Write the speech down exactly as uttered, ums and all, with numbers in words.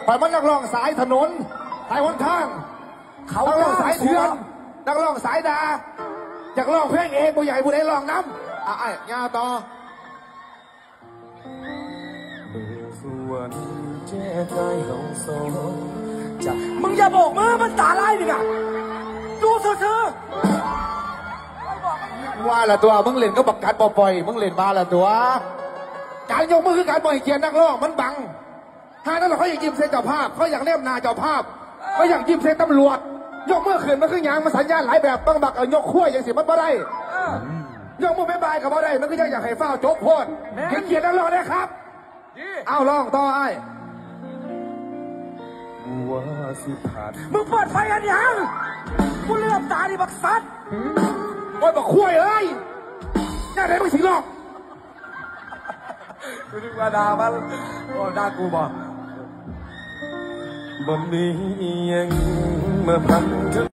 ไปมันนักร้องสายถนนสายหนทางเขานักร้องสายเถื่อนนักร้องสายดาอยากร้องเพลงเองผู้ใหญ่ผู้ใดร้องน้ำอ่ะไอ้ยาต่อมึงอย่าบอกมือมันตาลายดิอ่ะดูเถอะว่าละตัวมึงเล่นก็บักการปล่อยมึงเล่นมาละตัวการยกมือคือการปล่อยเกียร์นักร้องมันบังถ้านั้นเราเขาอยากยิ้มเส้นเจ้าภาพเขาอยากเล่มนาเจ้าภาพเขาอยากยิ้มเส้นตำรวจยกมือขึ้นมันคือยางมันสัญญาณหลายแบบต้องบักเอายกขั้วอย่างสิมันบ่ได้ยกมือไม่บายกับบ่ได้มันก็ยังอยากให้เฝ้าโจ๊กโพดเห็นเกียร์นักร้องนะครับเอาลองต่อไอ้มึงเปิดไฟอันยังกูเลือบตาดิบักสัตว์โอ้ยบักขั้วเอ้ยน่าได้ไม่ถึงหรอกกูนึกว่าด่ามันโอ้ด่ากูบอกบ่มียังเมื่อพัน